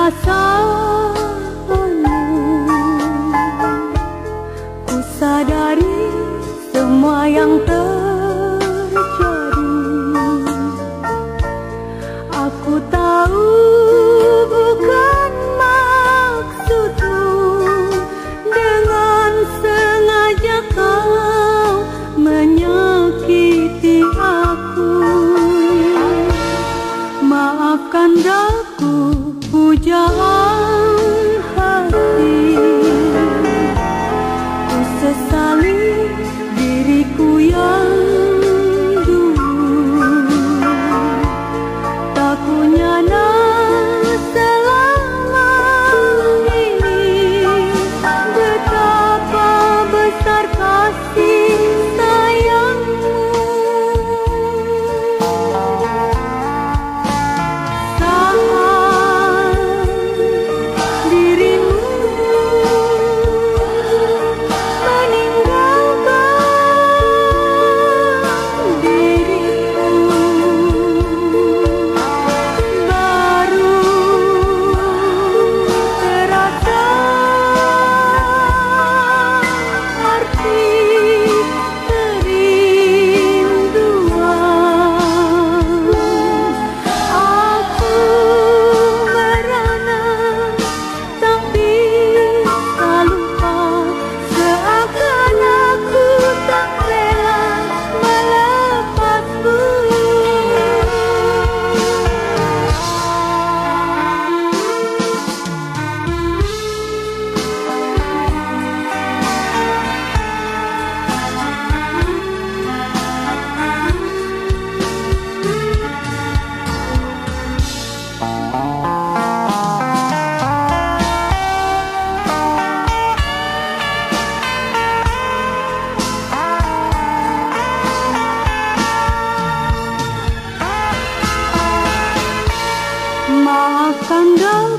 perasaanmu. Ku sadari semua yang terjadi. Aku tahu bukan maksudmu, dengan sengaja kau menyakiti aku. Maafkan daku pujaan hati. Ku sesali diriku yang dulu. Tak kunyana selama ini betapa besar kasih sayangmu. Saat dirimu meninggalkan diriku, baru terasa arti kerinduan. Aku merana tak bisa lupa, seakan aku tak rela melepasmu. Maafkan